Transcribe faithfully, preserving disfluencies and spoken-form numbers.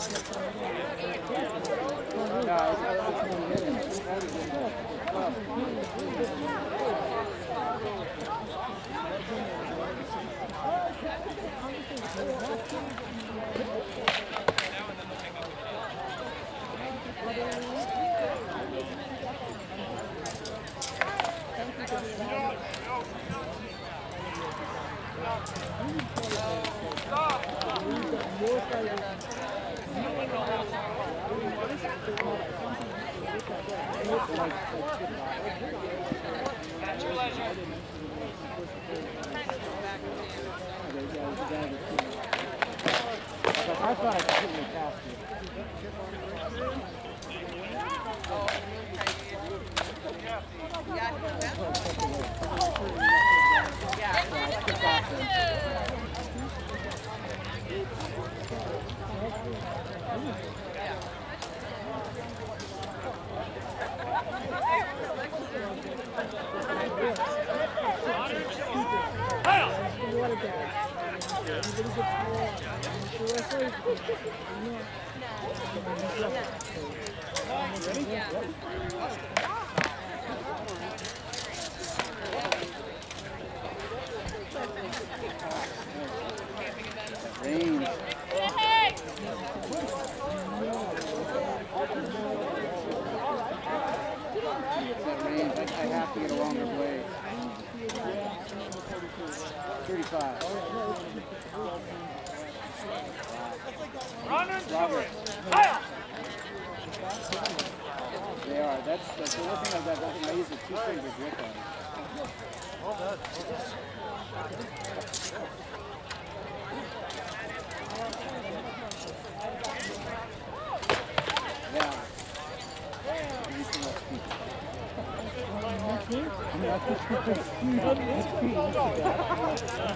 I thought I could hit me past you. Range. That range, I, I have to get a longer blade. thirty-five. Run into Robert. it. They are. That's, that's the one thing I've got. I use a two-finger grip on it. Well done. Yeah. I used to love speed. I'm not